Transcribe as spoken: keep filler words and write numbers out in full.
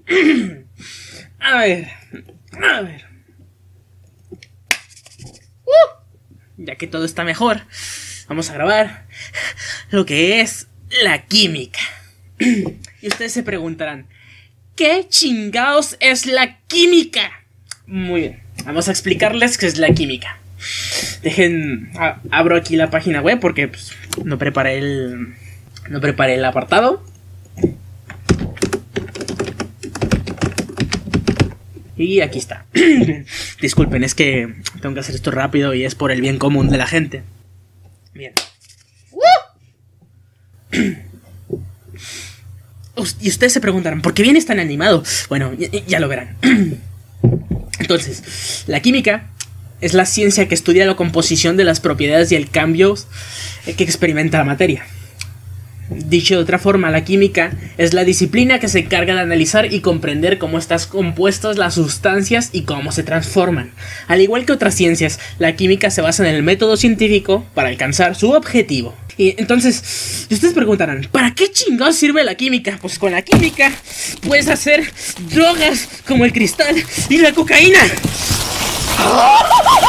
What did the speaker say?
A ver, a ver. Uh, ya que todo está mejor, vamos a grabar lo que es la química. Y ustedes se preguntarán, ¿qué chingados es la química? Muy bien, vamos a explicarles qué es la química. Dejen, a, abro aquí la página web porque pues, no preparé el, no preparé el apartado. Y aquí está. Disculpen, es que tengo que hacer esto rápido y es por el bien común de la gente. Bien. Y ustedes se preguntarán, ¿por qué viene tan animado? Bueno, ya, ya lo verán. Entonces, la química es la ciencia que estudia la composición de las propiedades y el cambio que experimenta la materia. Dicho de otra forma, la química es la disciplina que se encarga de analizar y comprender cómo están compuestas las sustancias y cómo se transforman. Al igual que otras ciencias, la química se basa en el método científico para alcanzar su objetivo. Y entonces, ustedes preguntarán, ¿para qué chingados sirve la química? Pues con la química puedes hacer drogas como el cristal y la cocaína.